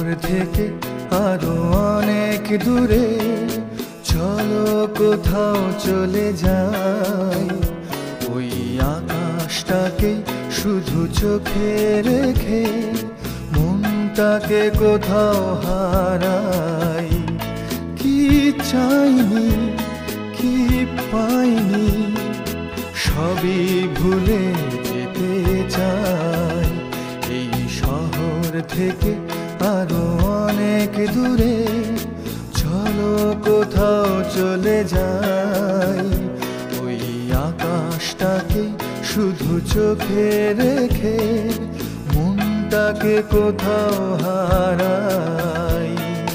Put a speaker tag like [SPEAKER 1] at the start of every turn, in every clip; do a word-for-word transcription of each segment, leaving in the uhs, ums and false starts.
[SPEAKER 1] থেকে আরো অনেক দূরে চলো কোথাও চলে যাই। ওই আকাশটাকে শুধু চোখে রেখে মনটাকে কোথাও হারাই। কি চাইনি কি পাইনি সবই ভুলে যেতে চাই। এই শহর থেকে আরো অনেক দূরে চলো কোথাও চলে যাই। ওই আকাশটাকে শুধু চোখে রেখে মনটাকে কোথাও হারাই।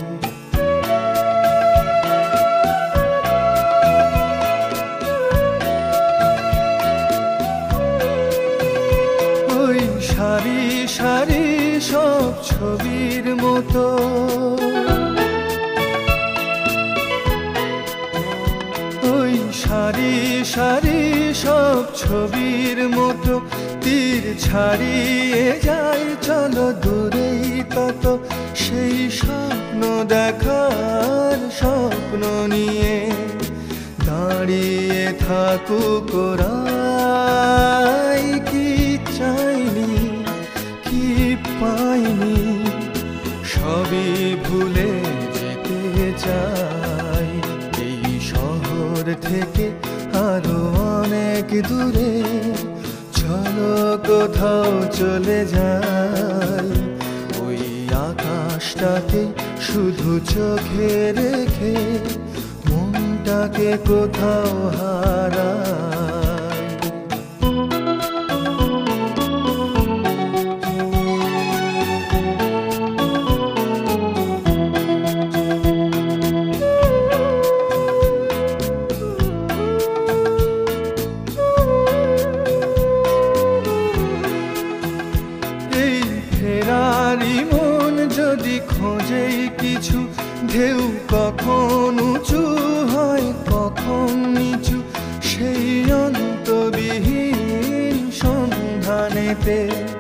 [SPEAKER 1] ওই সারি সারি সব ছবির মতো ওই সারি সারি সব ছবির মতো তীর ছাড়িয়ে যায় চলো দূরেই তত সেই স্বপ্ন দেখার স্বপ্ন নিয়ে দাঁড়িয়ে থাকুক ওরাই। কি চাইনি কি পাইনি সবই ভুলে যেতে চাই। এই শহর থেকে আরো অনেক দূরে চলো কোথাও চলে যাই। ওই আকাশটাকে শুধু চোখে রেখে মনটাকে কোথাও হারাই। ফেরারি মন যদি খোঁজেই কিছু ঢেউ কখন উঁচু হয় কখন নিচু সেই অন্তবিহীন সন্ধানেতে